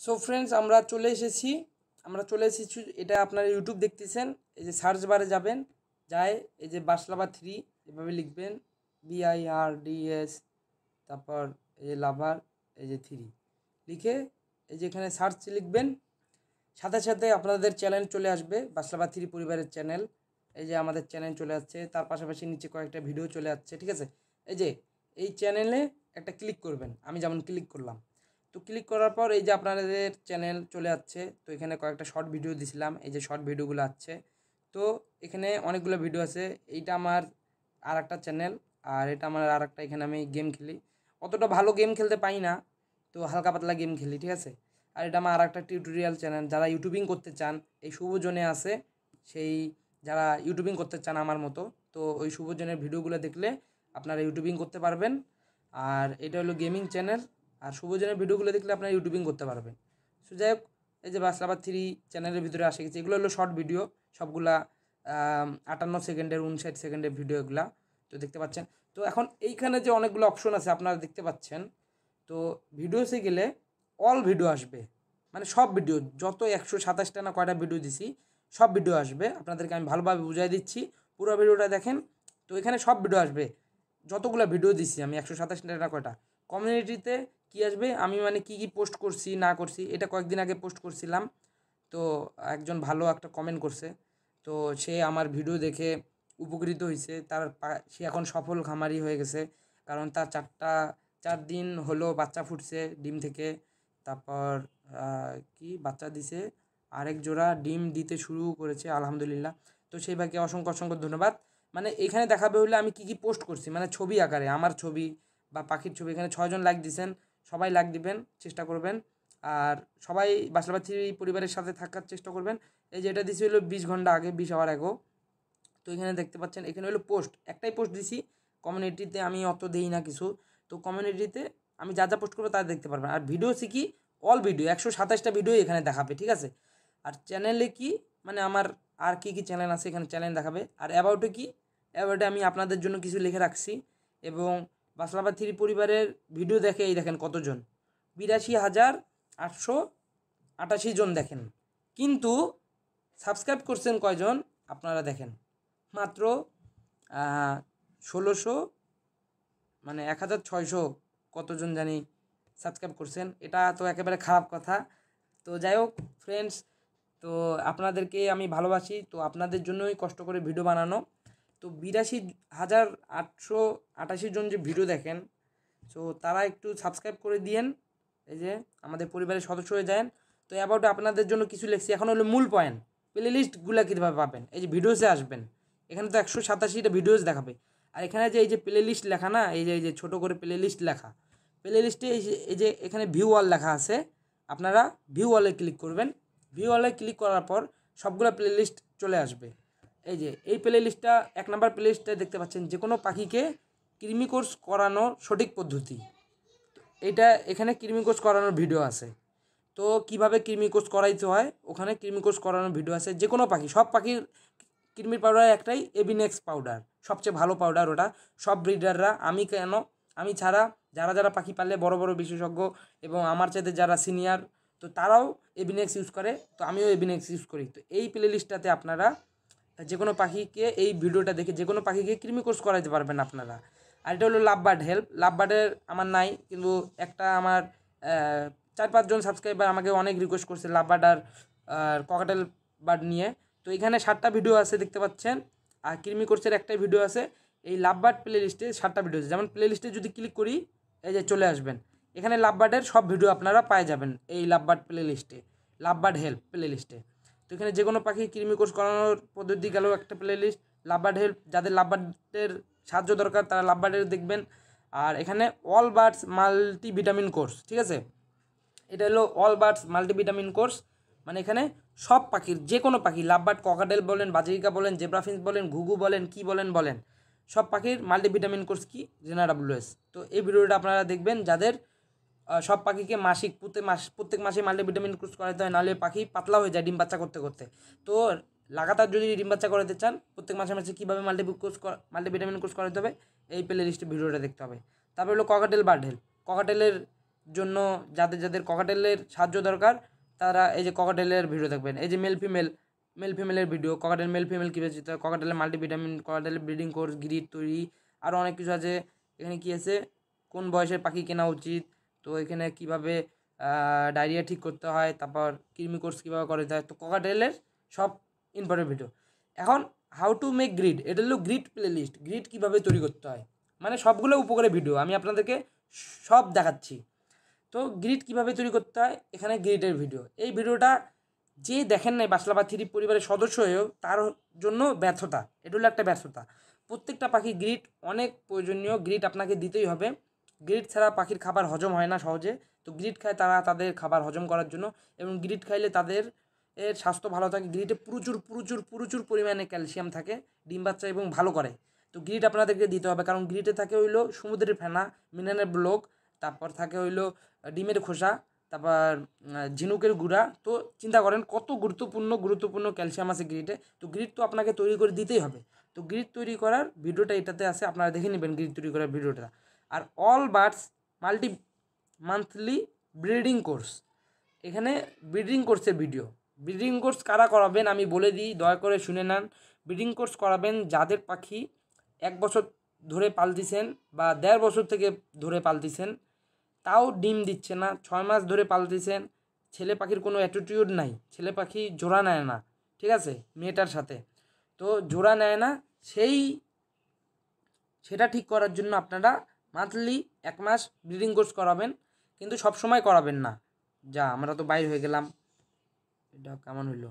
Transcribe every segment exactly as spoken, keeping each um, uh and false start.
So friends, আমরা চলে এসেছি আমরা চলে এসেছি এটা আপনারা ইউটিউব দেখতেছেন। এই যে সার্চ বারে যাবেন, যায় এই যে বাসলাভা থ্রি এভাবে লিখবেন, B I R D S, তারপর এই যে লাভার, এই যে থ্রি লিখে এই যে এখানে সার্চ লিখবেন, সাথে সাথে আপনাদের চ্যানেল চলে আসবে, বাসলাভা থ্রি পরিবারের চ্যানেল। এই যে আমাদের চ্যানেল চলে আসছে, তার পাশাপাশি নিচে কয়েকটা ভিডিও চলে আসছে, ঠিক আছে। এই যে এই চ্যানেলে একটা ক্লিক করবেন, আমি যেমন ক্লিক করলাম। তো ক্লিক করার পর এই যে আপনাদের চ্যানেল চলে আসছে। তো এখানে কয়েকটা শর্ট ভিডিও দিছিলাম, এই যে শর্ট ভিডিওগুলো আছে। তো এখানে অনেকগুলো ভিডিও আছে। এইটা আমার আর একটা চ্যানেল, আর এটা আমার আর একটা, এখানে আমি গেম খেলি। অতটা ভালো গেম খেলতে পাই না, তো হালকা পাতলা গেম খেলি, ঠিক আছে। আর এটা আমার আর একটা টিউটোরিয়াল চ্যানেল। যারা ইউটিউবিং করতে চান, এই শুভজনে আছে সেই, যারা ইউটিউবিং করতে চান আমার মতো, তো ওই শুভজনের ভিডিওগুলো দেখলে আপনারা ইউটিউবিং করতে পারবেন। আর এটা হলো গেমিং চ্যানেল, আর শুভজনের ভিডিওগুলো দেখলে আপনারা ইউটিউবিং করতে পারবেন। সো যাই হোক, এই যে বাসলাভা থ্রি চ্যানেলের ভিতরে আসে গেছে। এগুলো হলো শর্ট ভিডিও, সবগুলা আটান্ন সেকেন্ডের উনষাট সেকেন্ডের ভিডিও এগুলা, তো দেখতে পাচ্ছেন। তো এখন এইখানে যে অনেকগুলো অপশন আছে আপনারা দেখতে পাচ্ছেন, তো ভিডিওসে গেলে অল ভিডিও আসবে, মানে সব ভিডিও, যত একশো সাতাশটা না কয়টা ভিডিও দিছি সব ভিডিও আসবে। আপনাদেরকে আমি ভালোভাবে বুঝাই দিচ্ছি, পুরো ভিডিওটা দেখেন। তো এখানে সব ভিডিও আসবে, যতগুলো ভিডিও দিছি আমি, একশো সাতাশটা না কয়টা। কমিউনিটিতে কি আসবে, আমি মানে কি কি পোস্ট করছি না করছি, এটা কয়েকদিন আগে পোস্ট করছিলাম। তো একজন ভালো একটা কমেন্ট করছে, তো সে আমার ভিডিও দেখে উপকৃত হয়েছে। তার সে এখন সফল খামারি হয়ে গেছে, কারণ তার চারটা চার দিন হলো বাচ্চা ফুটছে ডিম থেকে। তারপর কি বাচ্চা দিছে, আরেক জোড়া ডিম দিতে শুরু করেছে, আলহামদুলিল্লাহ। তো সেই ভাইকে অসংখ্য অসংখ্য ধন্যবাদ। মানে এখানে দেখাবে হলে আমি কি কি পোস্ট করছি, মানে ছবি আকারে আমার ছবি বা পাখির ছবি। এখানে ছয়জন লাইক দিছেন, সবাই লাইক দিবেন, চেষ্টা করবেন। আর সবাই বাসলাভা থ্রি পরিবারের সাথে থাকার চেষ্টা করবেন। এই যে এটা দিছি হলো বিশ ঘন্টা আগে, বিশ আওয়ার আগেও। তো এখানে দেখতে পাচ্ছেন, এখানে হলো পোস্ট, একটাই পোস্ট দিছি। কমিউনিটিতে আমি অত দেই না কিছু, তো কমিউনিটিতে আমি যা যা পোস্ট করবো তা দেখতে পারবেন। আর ভিডিও শিখি অল ভিডিও, একশো সাতাশটা ভিডিও এখানে দেখাবে, ঠিক আছে। আর চ্যানেলে কি, মানে আমার আর কি কি চ্যানেল আছে এখানে চ্যানেল দেখাবে। আর অ্যাবাউটে কি, অ্যাবাউটে আমি আপনাদের জন্য কিছু লিখে রাখছি। এবং বাসলাভা থ্রি পরিবারের ভিডিও দেখে এই দেখেন কতজন, বিরাশি হাজার আটশো আটাশি জন দেখেন। কিন্তু সাবস্ক্রাইব করছেন কয়জন আপনারা দেখেন, মাত্র ষোলোশো, মানে এক হাজার ছয়শো কতজন জানি সাবস্ক্রাইব করছেন। এটা তো একেবারে খারাপ কথা। তো যাই হোক ফ্রেন্ডস, তো আপনাদেরকে আমি ভালোবাসি, তো আপনাদের জন্যই কষ্ট করে ভিডিও বানানো। তো বিরাশি হাজার আটশো আটাশি জন যে ভিডিও দেখেন, সো তারা একটু সাবস্ক্রাইব করে দিয়েন, এই যে আমাদের পরিবারের সদস্য হয়ে যান। তো অ্যাবাউট আপনাদের জন্য কিছু লিখছি। এখন হলো মূল পয়েন্ট, প্লে লিস্টগুলো কীভাবে পাবেন। এই যে ভিডিওসে আসবেন, এখানে তো একশো সাতাশিটা ভিডিওস দেখাবে। আর এখানে যে এই যে প্লে লিস্ট লেখা না, এই যে এই যে ছোটো করে প্লে লিস্ট লেখা, প্লে লিস্টে এই যে এই যে এখানে ভিউ অল লেখা আছে, আপনারা ভিউ অলে ক্লিক করবেন। ভিউ অলে ক্লিক করার পর সবগুলো প্লে লিস্ট চলে আসবে। এই যে এই প্লে লিস্টটা, এক নাম্বার প্লে লিস্টটা দেখতে পাচ্ছেন, যে কোনো পাখিকে কৃমি কোর্স করানোর সঠিক পদ্ধতি। এটা এখানে কৃমি কোর্স করানোর ভিডিও আছে। তো কিভাবে কৃমি কোর্স করাইতে হয়, ওখানে কৃমি কোর্স করানোর ভিডিও আছে। যে কোনো পাখি, সব পাখির কৃমির পাউডার একটাই, এবিনেক্স পাউডার, সবচেয়ে ভালো পাউডার ওটা। সব ব্রিডাররা, আমি কেন, আমি ছাড়া যারা যারা পাখি পালে বড় বড় বিশেষজ্ঞ এবং আমার চাইতে যারা সিনিয়র, তো তারাও এবিনেক্স ইউজ করে, তো আমিও এবিনেক্স ইউজ করি। তো এই প্লে লিস্টটাতে আপনারা যে কোনো পাখিকে এই ভিডিওটা দেখে যে কোনো পাখিকে কৃমি কোর্স করাইতে পারবেন আপনারা। আর এটা হলো লাভ বার্ড হেল্প। লাভ বার্ডের আমার নাই, কিন্তু একটা আমার চার পাঁচজন সাবস্ক্রাইবার আমাকে অনেক রিকোয়েস্ট করছে লাভ বার্ড আর ককাটেল বার্ড নিয়ে। তো এখানে সাতটা ভিডিও আছে দেখতে পাচ্ছেন, আর কৃমি কোর্সের একটাই ভিডিও আছে। এই লাভ বার্ড প্লে লিস্টে সাতটা ভিডিও আছে। যেমন প্লে লিস্টে যদি ক্লিক করি, এই যে চলে আসবেন, এখানে লাভ বার্ডের সব ভিডিও আপনারা পাই যাবেন এই লাভ বার্ড প্লে লিস্টে, লাভ বার্ড হেল্প প্লে লিস্টে। তো এখানে যে কোনো পাখি কৃমি কোর্স করানোর পদ্ধতি গেলেও একটা play list, love bird help, যাদের লাভ বার্ডের সাহায্য দরকার তারা লাভ বার্ডের দেখবেন। আর এখানে all birds multi vitamin course, ঠিক আছে। এটা হলো all birds multi vitamin course, মানে এখানে সব পাখির, যে কোনো পাখি, লাভ বার্ড, ককাটেল বলেন, বাজিরিকা বলেন, জেব্রাফিন্স বলেন, ঘুঘু বলেন, কি বলেন বলেন, সব পাখির মাল্টিভিটামিন কোর্স কি জেনা ডাব্লিউএস। তো এই ভিডিওটা আপনারা দেখবেন যাদের সব পাখিকে মাসিক প্রত্যেক মাস প্রত্যেক মাসে মাল্টিভিটামিন কোর্স করাতে হয়, নাহলে পাখি পাতলা হয়ে যায় ডিম বাচ্চা করতে করতে। তো লাগাতার যদি ডিম বাচ্চা করাতে চান, প্রত্যেক মাসে মাসে কীভাবে মাল্টি কোর্স মাল্টিভিটামিন কোর্স করাতে হবে, এই প্লে লিস্টে ভিডিওটা দেখতে হবে। তারপর হলো ককাটেল বার্ড হেল্প। ককাটেলের জন্য যাদের যাদের ককাটেলের সাহায্য দরকার তারা এই যে ককাটেলের ভিডিও দেখবেন। এই যে মেল ফিমেল মেল ফিমেলের ভিডিও, ককাটেল মেল ফিমেল কীভাবে চিনতে হয়, ককাটেলের মাল্টিভিটামিন, ককাটেলের ব্রিডিং কোর্স, গ্রিড তৈরি, আরও অনেক কিছু আছে। এখানে কী আছে, কোন বয়সের পাখি কেনা উচিত, তো এখানে কীভাবে ডায়রিয়া ঠিক করতে হয়, তারপর কৃমি কোর্স কীভাবে করতে হয়, তো ককাটেলের সব ইম্পর্টেন্ট ভিডিও। এখন হাউ টু মেক গ্রিড, এটা হলো গ্রিড প্লে লিস্ট, গ্রিড কীভাবে তৈরি করতে হয়, মানে সবগুলো উপকারী ভিডিও আমি আপনাদেরকে সব দেখাচ্ছি। তো গ্রিড কীভাবে তৈরি করতে হয়, এখানে গ্রিডের ভিডিও। এই ভিডিওটা যে দেখেন নাই বাসলা বা থ্রি পরিবারের সদস্য হয়েও তার জন্য ব্যর্থতা, এটা হলো একটা ব্যর্থতা। প্রত্যেকটা পাখি গ্রিড অনেক প্রয়োজনীয়, গ্রিড আপনাকে দিতেই হবে। গ্রিড ছাড়া পাখির খাবার হজম হয় না সহজে, তো গ্রিড খায় তারা তাদের খাবার হজম করার জন্য, এবং গ্রিড খাইলে তাদের এর স্বাস্থ্য ভালো থাকে। গ্রিডে প্রচুর প্রচুর প্রচুর পরিমাণে ক্যালসিয়াম থাকে, ডিম বাচ্চা এবং ভালো করে। তো গ্রিড আপনাদেরকে দিতে হবে, কারণ গ্রিডে থাকে হইলো সমুদ্রের ফেনা, মিনারেল ব্লক, তারপর থাকে হইলো ডিমের খোসা, তারপর ঝিনুকের গুঁড়া। তো চিন্তা করেন কত গুরুত্বপূর্ণ গুরুত্বপূর্ণ ক্যালসিয়াম আছে গ্রিডে। তো গ্রিড তো আপনাকে তৈরি করে দিতেই হবে। তো গ্রিড তৈরি করার ভিডিওটা এটাতে আছে, আপনারা দেখে নেবেন গ্রিড তৈরি করার ভিডিওটা। আর all birds multi monthly breeding course, এখানে ব্রিডিং কোর্সের ভিডিও। ব্রিডিং কোর্স কারা করাবেন আমি বলে দিই, দয়া করে শুনে নেন। ব্রিডিং কোর্স করাবেন যাদের পাখি এক বছর ধরে পালতেছেন বা দেড় বছর থেকে ধরে পালতেছেন, তাও ডিম দিচ্ছে না, ছয় মাস ধরে পালতেছেন, ছেলে পাখির কোনো অ্যাটিটিউড নাই, ছেলে পাখি জোড়া নেয় না, ঠিক আছে, মেয়েটার সাথে, তো জোড়া নেয় না, সেই সেটা ঠিক করার জন্য আপনারা মান্থলি এক মাস ব্রিডিং কোর্স করাবেন, কিন্তু সব সময় করাবেন না। যা আমরা তো বাইর হয়ে গেলাম, এটা কেমন হইল,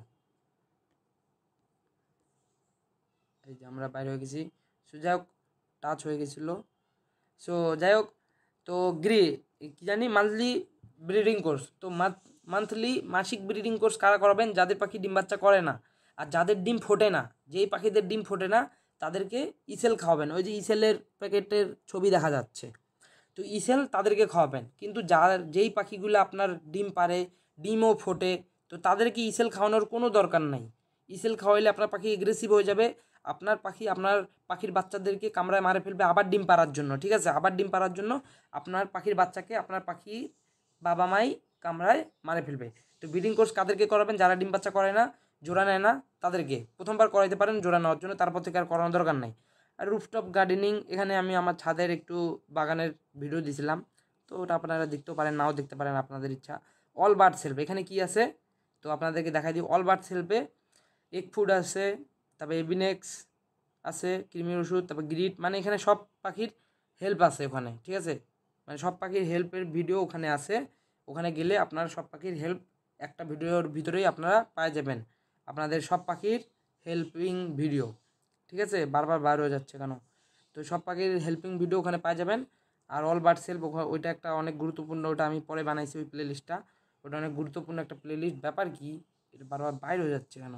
এই যে আমরা বাইরে হয়ে গেছি। সো যাই হোক, টাচ হয়ে গেছিলো। সো যাই হোক, তো গ্রি কী জানি মান্থলি ব্রিডিং কোর্স, তো মান্থলি মাসিক ব্রিডিং কোর্স কারা করাবেন, যাদের পাখি ডিম বাচ্চা করে না আর যাদের ডিম ফোটে না। যেই পাখিদের ডিম ফোটে না তাদেরকে ইসেল খাওয়াবেন, ওই যে ইসেলের প্যাকেটের ছবি দেখা যাচ্ছে, তো ইসেল তাদেরকে খাওয়াবেন। কিন্তু যার যেই পাখিগুলো আপনার ডিম পারে, ডিমও ফোটে, তো তাদেরকে ইসেল খাওয়ানোর কোনো দরকার নাই। ইসেল খাওয়াইলে আপনার পাখি এগ্রেসিভ হয়ে যাবে, আপনার পাখি আপনার পাখির বাচ্চাদেরকে কামড়ায় মারে ফেলবে আবার ডিম পাড়ার জন্য, ঠিক আছে, আবার ডিম পাড়ার জন্য আপনার পাখির বাচ্চাকে আপনার পাখির বাবা মাই কামড়ায় মারে ফেলবে। তো ব্রিডিং কোর্স কাদেরকে করাবেন, যারা ডিম বাচ্চা করে না, জোড়া নেয় না, তাদেরকে প্রথমবার করাইতে পারেন জোড়া নেওয়ার জন্য, তারপর থেকে আর করানোর দরকার নাই। আর রুফটপ গার্ডেনিং, এখানে আমি আমার ছাদের একটু বাগানের ভিডিও দিয়েছিলাম, তো ওটা আপনারা দেখতেও পারেন, নাও দেখতে পারেন, আপনাদের ইচ্ছা। অল বার্ড সেলফ, এখানে কি আছে তো আপনাদেরকে দেখাই দিই। অল বার্ড সেলফে এগ ফুড আছে, তারপরে এবিনেক্স আছে, কৃমির ওষুধ, তারপর গ্রিড, মানে এখানে সব পাখির হেল্প আছে ওখানে, ঠিক আছে, মানে সব পাখির হেল্পের ভিডিও ওখানে আছে। ওখানে গেলে আপনারা সব পাখির হেল্প একটা ভিডিওর ভিতরেই আপনারা পাই যাবেন, আপনাদের সব পাখির হেল্পিং ভিডিও, ঠিক আছে, বারবার বার হয়ে যাচ্ছে কেন, তো সব পাখির হেল্পিং ভিডিও ওখানে পাই যাবেন। আর অল বার্ড সেলফ ওইটা একটা অনেক গুরুত্বপূর্ণ, ওটা আমি পরে বানাইছি ওই প্লে লিস্টটা, ওটা অনেক গুরুত্বপূর্ণ একটা প্লে লিস্ট। ব্যাপার কি এটা বারবার বাইর হয়ে যাচ্ছে কেন,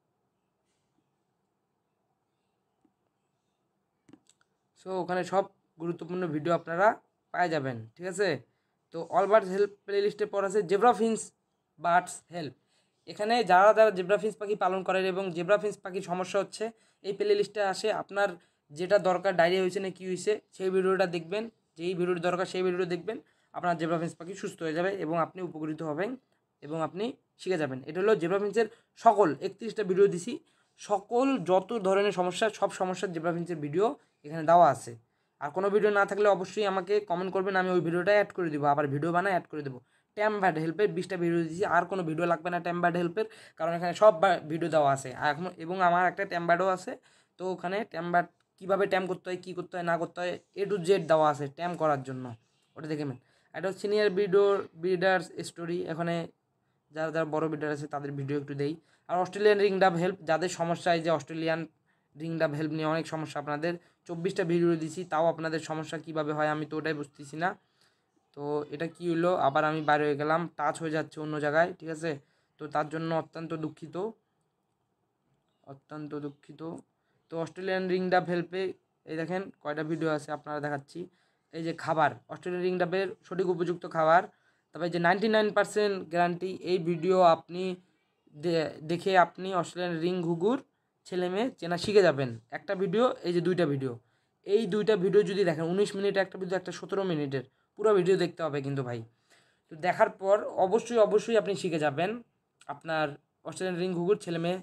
সো ওখানে সব গুরুত্বপূর্ণ ভিডিও আপনারা পাই যাবেন, ঠিক আছে। তো অল বার্ডস হেল্প প্লে লিস্টের পর আছে জেব্রা ফিন্স বার্ডস হেল্প, এখানে যারা যারা জেব্রা ফিন্স পাখি পালন করেন এবং জেব্রা ফিন্স পাখির সমস্যা হচ্ছে, এই প্লে লিস্টে আসে আপনার যেটা দরকার, ডায়রিয়া হয়েছে না কী হয়েছে, সেই ভিডিওটা দেখবেন, যেই ভিডিওটি দরকার সেই ভিডিওটা দেখবেন, আপনার জেব্রা ফিন্স পাখি সুস্থ হয়ে যাবে এবং আপনি উপকৃত হবেন এবং আপনি শিখে যাবেন। এটা হলো জেব্রা ফিন্সের সকল একত্রিশটা ভিডিও দিছি, সকল যত ধরনের সমস্যা সব সমস্যার জেব্রা ফিন্সের ভিডিও এখানে দেওয়া আছে। আর কোনো ভিডিও না থাকলে অবশ্যই আমাকে কমেন্ট করবেন, আমি ওই ভিডিওটা অ্যাড করে দেবো, আবার ভিডিও বানায় অ্যাড করে দেবো। ট্যাম ব্যাড হেল্পের বিশটা ভিডিও দিয়েছি, আর কোনো ভিডিও লাগবে না ট্যাম ব্যাড হেল্পের, কারণ এখানে সব ভিডিও দেওয়া আছে এখন, এবং আমার একটা ট্যাম ব্যাডও আছে, তো ওখানে ট্যাম ব্যাড কীভাবে ট্যাম করতে হয়, কী করতে হয় না করতে হয়, এ টু জেড দেওয়া আছে ট্যাম করার জন্য, ওটা দেখে নেন। এটা সিনিয়র ব্রিডর ব্রিডার্স স্টোরি, এখানে যারা যারা বড়ো ব্রিডার আছে তাদের ভিডিও একটু দেই। আর অস্ট্রেলিয়ান রিং ডাব হেল্প, যাদের সমস্যা এই যে অস্ট্রেলিয়ান রিং ডাব হেল্প নিয়ে অনেক সমস্যা, আপনাদের চব্বিশটা ভিডিও দিছি, তাও আপনাদের সমস্যা কীভাবে হয় আমি তো ওটাই বুঝতেছি না। তো এটা কি হলো, আবার আমি বাইরে হয়ে গেলাম, টাচ হয়ে যাচ্ছে অন্য জায়গায়, ঠিক আছে, তো তার জন্য অত্যন্ত দুঃখিত, অত্যন্ত দুঃখিত। তো অস্ট্রেলিয়ান রিং ডাব হেল্পে এই দেখেন কয়টা ভিডিও আছে আপনারা দেখাচ্ছি। এই যে খাবার, অস্ট্রেলিয়ান রিং ডাবের সঠিক উপযুক্ত খাবার, তবে যে নাইনটি নাইন পার্সেন্ট গ্যারান্টি, এই ভিডিও আপনি দেখে আপনি অস্ট্রেলিয়ান রিং ঘুঘুর ছেলে মেয়ে চেনা শিখে যাবেন। একটা ভিডিও, এই যে দুইটা ভিডিও, এই দুইটা ভিডিও যদি দেখেন উনিশ মিনিট একটা ভিডিও, একটা সতেরো মিনিটের, পুরো ভিডিও দেখতে হবে কিন্তু ভাই। তো দেখার পর অবশ্যই অবশ্যই আপনি শিখে যাবেন আপনার অস্ট্রেলিয়ান রিং ঘুঘুর ছেলে মেয়ে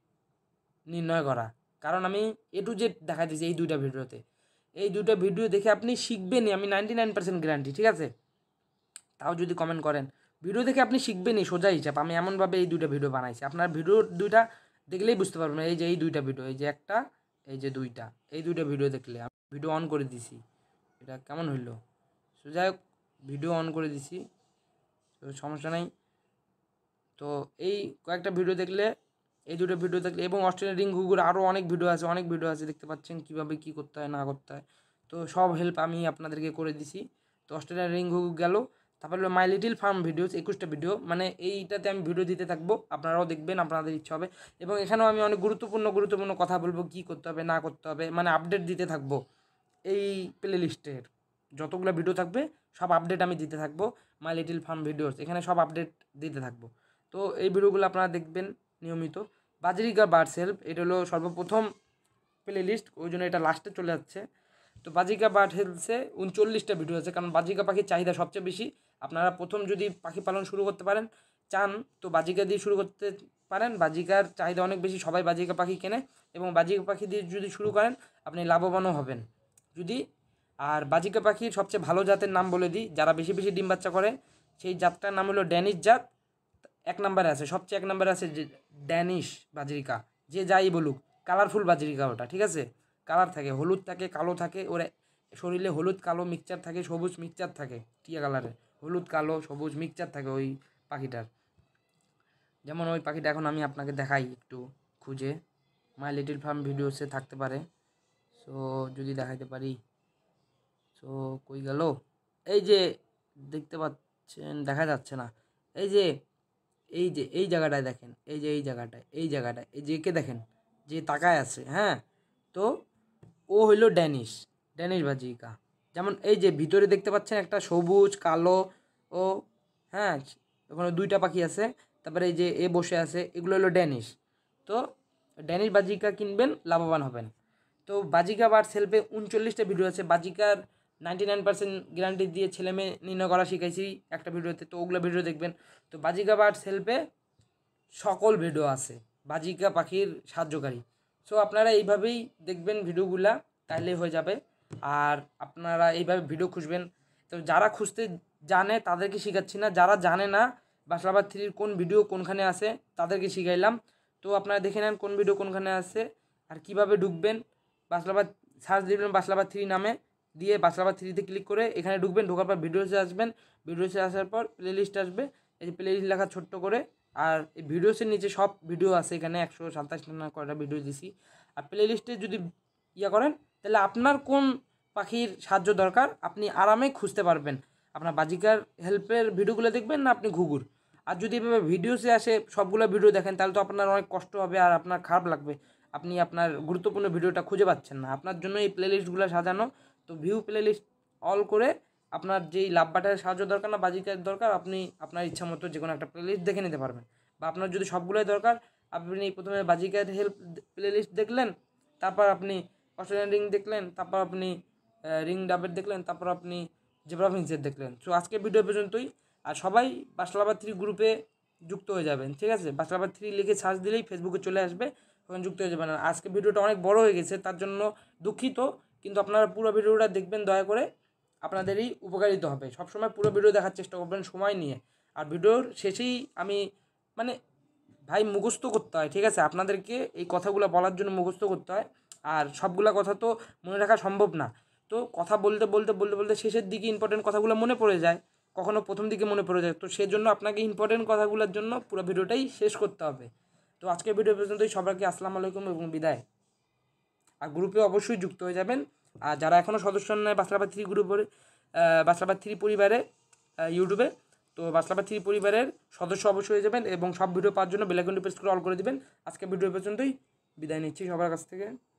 নির্ণয় করা। কারণ আমি এ টু জেড দেখা দিয়েছি এই দুইটা ভিডিওতে, এই দুইটা ভিডিও দেখে আপনি শিখবেনই, আমি নাইনটি নাইন পার্সেন্ট গ্যারান্টি, ঠিক আছে? তাও যদি কমেন্ট করেন, ভিডিও দেখে আপনি শিখবেনই, সোজা হিসাব। আমি এমনভাবে এই দুইটা ভিডিও বানাইছি, আপনার ভিডিও দুইটা দেখলেই বুঝতে পারবেন। এই যে এই দুইটা ভিডিও, এই যে একটা, এই যে দুইটা, এই দুইটা ভিডিও দেখলে আমি ভিডিও অন করে দিছি। এটা কেমন হইলো? সোজা ভিডিও অন করে দিছি, তো সমস্যা নাই। তো এই কয়েকটা ভিডিও দেখলে, এই দুটো ভিডিও দেখলে, এবং অস্ট্রেলিয়ান রিং ঘুঘুর আরও অনেক ভিডিও আছে, অনেক ভিডিও আছে, দেখতে পাচ্ছেন কীভাবে কী করতে হয় না করতে হয়। তো সব হেল্প আমি আপনাদেরকে করে দিছি। তো অস্ট্রেলিয়ান রিং ঘুঘুর গেল, তারপরে হলো মাই লিটিল ফার্ম ভিডিওস, একুশটা ভিডিও, মানে এইটাতে আমি ভিডিও দিতে থাকবো, আপনারাও দেখবেন, আপনাদের ইচ্ছা হবে। এবং এখানেও আমি অনেক গুরুত্বপূর্ণ গুরুত্বপূর্ণ কথা বলবো, কী করতে হবে না করতে হবে, মানে আপডেট দিতে থাকবো। এই প্লে লিস্টের যতগুলো ভিডিও থাকবে সব আপডেট আমি দিতে থাকবো। মাই লিটিল ফার্ম ভিডিওস, এখানে সব আপডেট দিতে থাকবো। তো এই ভিডিওগুলো আপনারা দেখবেন নিয়মিত। বাজরিকা বার্ডস হেল্প, এটা হলো সর্বপ্রথম প্লে লিস্ট, ওই জন্য এটা লাস্টে চলে যাচ্ছে। তো বাজিকা বার্ড হেলথে উনচল্লিশটা ভিডিও আছে, কারণ বাজিকা পাখির চাহিদা সবচেয়ে বেশি। আপনারা প্রথম যদি পাখি পালন শুরু করতে পারেন চান, তো বাজিকা দিয়ে শুরু করতে পারেন। বাজিকার চাহিদা অনেক বেশি, সবাই বাজিকা পাখি কেনে, এবং বাজিকা পাখি দিয়ে যদি শুরু করেন আপনি লাভবানও হবেন যদি। আর বাজিকা পাখির সবচেয়ে ভালো জাতের নাম বলে দিই, যারা বেশি বেশি ডিম বাচ্চা করে, সেই জাতটার নাম হলো ড্যানিশ জাত। এক নম্বরে আছে, সবচেয়ে এক নম্বরে আছে ড্যানিশ বাজরিকা। যে যাই বলুক, কালারফুল বাজরিকা ওটা, ঠিক আছে? কালার থাকে, হলুদ থাকে, কালো থাকে, ওর শরীরে হলুদ কালো মিক্সচার থাকে, সবুজ মিক্সচার থাকে, টিয়া কালারে হলুদ কালো সবুজ মিক্সচার থাকে ওই পাখিটার। যেমন ওই পাখিটা এখন আমি আপনাকে দেখাই একটু খুঁজে, মাই লিটিল ফার্ম ভিডিওসে থাকতে পারে। সো যদি দেখাইতে পারি, সো কই গেল? এই যে দেখতে পাচ্ছেন, দেখা যাচ্ছে না, এই যে এই যে এই জায়গাটায় দেখেন, এই যে এই জায়গাটায়, এই জায়গাটায়, এই যে কে দেখেন, যে তাকায় আছে, হ্যাঁ, তো ও হইল ড্যানিশ, ড্যানিশ বাজিকা। যেমন এই যে ভিতরে দেখতে পাচ্ছেন একটা সবুজ কালো, ও হ্যাঁ, ওখানে দুইটা পাখি আছে, তারপরে এই যে এ বসে আছে, এগুলো হলো ড্যানিশ। তো ড্যানিশ বাজিকা কিনবেন, লাভবান হবেন। তো বাজিকা বার্ড সেলফে উনচল্লিশটা ভিডিও আছে। বাজিকার নাইনটি নাইন পার্সেন্ট গ্যারান্টি দিয়ে ছেলে মেয়ে নির্ণয় করা শিখাইছি একটা ভিডিওতে, তো ওগুলো ভিডিও দেখবেন। তো বাজিকা বার্ড সেলফে সকল ভিডিও আছে বাজিকা পাখির সাহায্যকারী। সো আপনারা এইভাবেই দেখবেন ভিডিওগুলা, তাহলে হয়ে যাবে। আর আপনারা এইভাবে ভিডিও খুঁজবেন। তো যারা খুঁজতে জানে তাদেরকে শিখাচ্ছি না, যারা জানে না বাসলাবাদ থ্রির কোন ভিডিও কোনখানে আছে তাদেরকে শিখাইলাম। তো আপনারা দেখে নেন কোন ভিডিও কোনখানে আছে আর কিভাবে ঢুকবেন। বাসলাবাদ সার্চ দিবেন বাসলাবাদ থ্রি নামে, দিয়ে বাসলাবাদ থ্রিতে ক্লিক করে এখানে ঢুকবেন। ঢোকার পর ভিডিওসে আসবেন, ভিডিওসে আসার পর প্লে লিস্ট আসবে, এই যে প্লে লিস্ট লেখা ছোট্ট করে। আর এই ভিডিওসের নিচে সব ভিডিও আছে, এখানে একশো সাতাশটা না কয়টা ভিডিও দিছি। আর প্লে লিস্টে যদি ইয়া করেন তাহলে আপনার কোন পাখির সাহায্য দরকার আপনি আরামে খুঁজতে পারবেন। আপনার বাজিকার হেল্পের ভিডিওগুলো দেখবেন না আপনি ঘুঘুর। আর যদি এভাবে ভিডিওসে আসে সবগুলো ভিডিও দেখেন তাহলে তো আপনার অনেক কষ্ট হবে আর আপনার খারাপ লাগবে, আপনি আপনার গুরুত্বপূর্ণ ভিডিওটা খুঁজে পাচ্ছেন না। আপনার জন্য এই প্লে লিস্টগুলো সাজানো। তো ভিউ প্লে লিস্ট অল করে আপনার যেই লাভ বাটারের সাহায্য দরকার না বাজিকার দরকার, আপনি আপনার ইচ্ছা মতো যে কোনো একটা প্লে লিস্ট দেখে নিতে পারবেন। বা আপনার যদি সবগুলোই দরকার, আপনি প্রথমে বাজিকার হেল্প প্লে লিস্ট দেখলেন, তারপর আপনি অস্ট্রেলিয়ান রিং দেখলেন, তারপর আপনি রিং ডাবের দেখলেন, তারপর আপনি জেব্রা ফিন্সের দেখলেন। সো আজকের ভিডিও পর্যন্তই। আর সবাই বাসলাবাদ থ্রি গ্রুপে যুক্ত হয়ে যাবেন, ঠিক আছে? বাসলাবাদ থ্রি লিখে সার্চ দিলেই ফেসবুকে চলে আসবে, ওখানে যুক্ত হয়ে যাবেন। আজকে ভিডিওটা অনেক বড় হয়ে গেছে, তার জন্য দুঃখিত, কিন্তু আপনারা পুরো ভিডিওটা দেখবেন দয়া করে, আপনাদেরই উপকারিত হবে। সবসময় পুরো ভিডিও দেখার চেষ্টা করবেন সময় নিয়ে। আর ভিডিওর শেষেই আমি মানে ভাই মুখস্থ করতে হয়, ঠিক আছে? আপনাদেরকে এই কথাগুলো বলার জন্য মুখস্থ করতে হয়, আর সবগুলা কথা তো মনে রাখা সম্ভব না। তো কথা বলতে বলতে বলতে বলতে শেষের দিকে ইম্পর্টেন্ট কথাগুলো মনে পড়ে যায়, কখনো প্রথম দিকে মনে পড়ে যায়। তো সেজন্য আপনাকে ইম্পর্টেন্ট কথাগুলোর জন্য পুরো ভিডিওটাই শেষ করতে হবে। তো আজকের ভিডিও পর্যন্তই। সবাইকে আসসালামু আলাইকুম এবং বিদায়। আর গ্রুপে অবশ্যই যুক্ত হয়ে যাবেন। আর যারা এখনও সদস্য নয় বাসলাবাদ থ্রি গ্রুপের, বাসলাবাদ থ্রি পরিবারে ইউটিউবে, তো বাসলাবাদ থ্রি পরিবারের সদস্য অবশ্যই হয়ে যাবেন এবং সব ভিডিও পাওয়ার জন্য বেল আইকনটি প্রেস করে অল করে দেবেন। আজকে ভিডিও পর্যন্তই, বিদায় নিচ্ছি সবার কাছ থেকে।